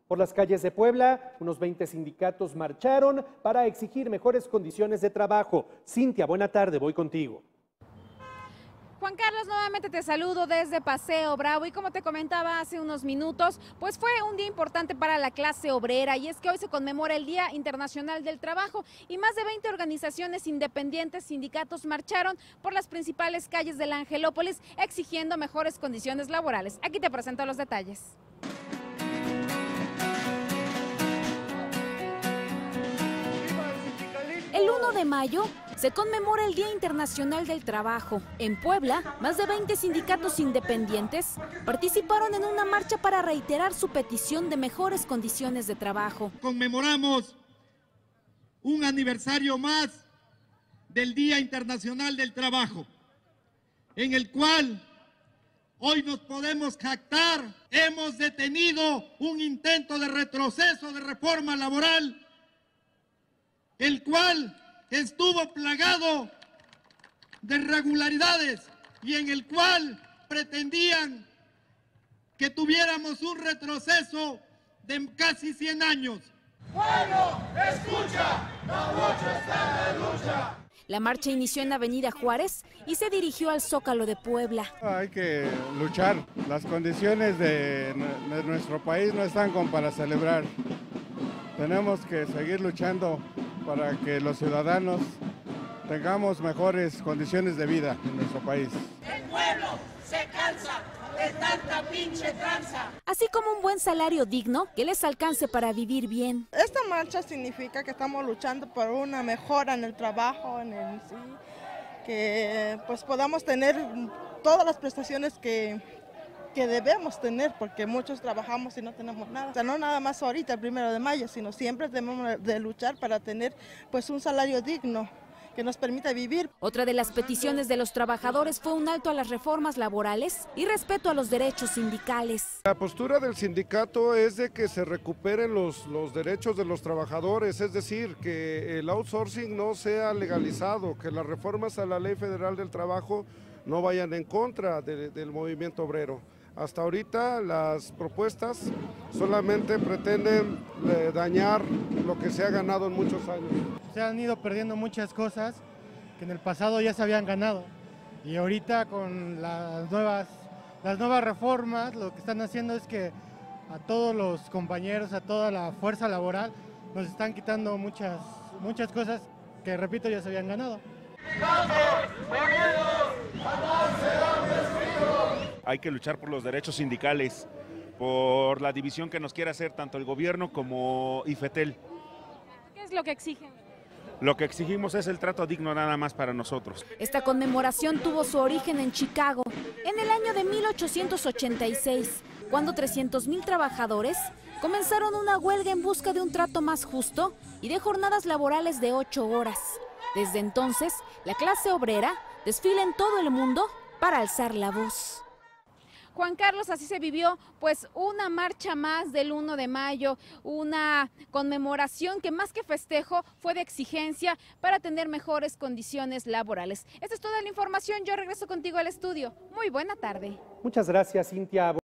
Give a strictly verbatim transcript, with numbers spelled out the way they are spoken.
Por las calles de Puebla, unos veinte sindicatos marcharon para exigir mejores condiciones de trabajo. Cintia, buena tarde, voy contigo. Juan Carlos, nuevamente te saludo desde Paseo Bravo y como te comentaba hace unos minutos, pues fue un día importante para la clase obrera y es que hoy se conmemora el Día Internacional del Trabajo y más de veinte organizaciones independientes, sindicatos marcharon por las principales calles de la Angelópolis exigiendo mejores condiciones laborales. Aquí te presento los detalles. El uno de mayo se conmemora el Día Internacional del Trabajo. En Puebla, más de veinte sindicatos independientes participaron en una marcha para reiterar su petición de mejores condiciones de trabajo. Conmemoramos un aniversario más del Día Internacional del Trabajo, en el cual hoy nos podemos jactar. Hemos detenido un intento de retroceso de reforma laboral, el cual estuvo plagado de irregularidades y en el cual pretendían que tuviéramos un retroceso de casi cien años. ¡Pueblo, escucha! ¡La lucha está en la lucha! La marcha inició en Avenida Juárez y se dirigió al Zócalo de Puebla. Hay que luchar. Las condiciones de, de nuestro país no están como para celebrar. Tenemos que seguir luchando para que los ciudadanos tengamos mejores condiciones de vida en nuestro país. El pueblo se cansa de tanta pinche tranza. Así como un buen salario digno que les alcance para vivir bien. Esta marcha significa que estamos luchando por una mejora en el trabajo, en el sí, que pues podamos tener todas las prestaciones que, que debemos tener, porque muchos trabajamos y no tenemos nada. O sea, no nada más ahorita, el primero de mayo, sino siempre debemos de luchar para tener pues un salario digno que nos permita vivir. Otra de las peticiones de los trabajadores fue un alto a las reformas laborales y respeto a los derechos sindicales. La postura del sindicato es de que se recuperen los, los derechos de los trabajadores, es decir, que el outsourcing no sea legalizado, que las reformas a la Ley Federal del Trabajo no vayan en contra de, del movimiento obrero. Hasta ahorita las propuestas solamente pretenden eh, dañar lo que se ha ganado en muchos años. Se han ido perdiendo muchas cosas que en el pasado ya se habían ganado y ahorita con las nuevas, las nuevas reformas lo que están haciendo es que a todos los compañeros, a toda la fuerza laboral nos están quitando muchas, muchas cosas que, repito, ya se habían ganado. Hay que luchar por los derechos sindicales, por la división que nos quiere hacer tanto el gobierno como IFETEL. ¿Qué es lo que exigen? Lo que exigimos es el trato digno nada más para nosotros. Esta conmemoración tuvo su origen en Chicago, en el año de mil ochocientos ochenta y seis, cuando trescientos mil trabajadores comenzaron una huelga en busca de un trato más justo y de jornadas laborales de ocho horas. Desde entonces, la clase obrera desfila en todo el mundo para alzar la voz. Juan Carlos, así se vivió pues una marcha más del uno de mayo, una conmemoración que más que festejo fue de exigencia para tener mejores condiciones laborales. Esta es toda la información, yo regreso contigo al estudio. Muy buena tarde. Muchas gracias, Cintia.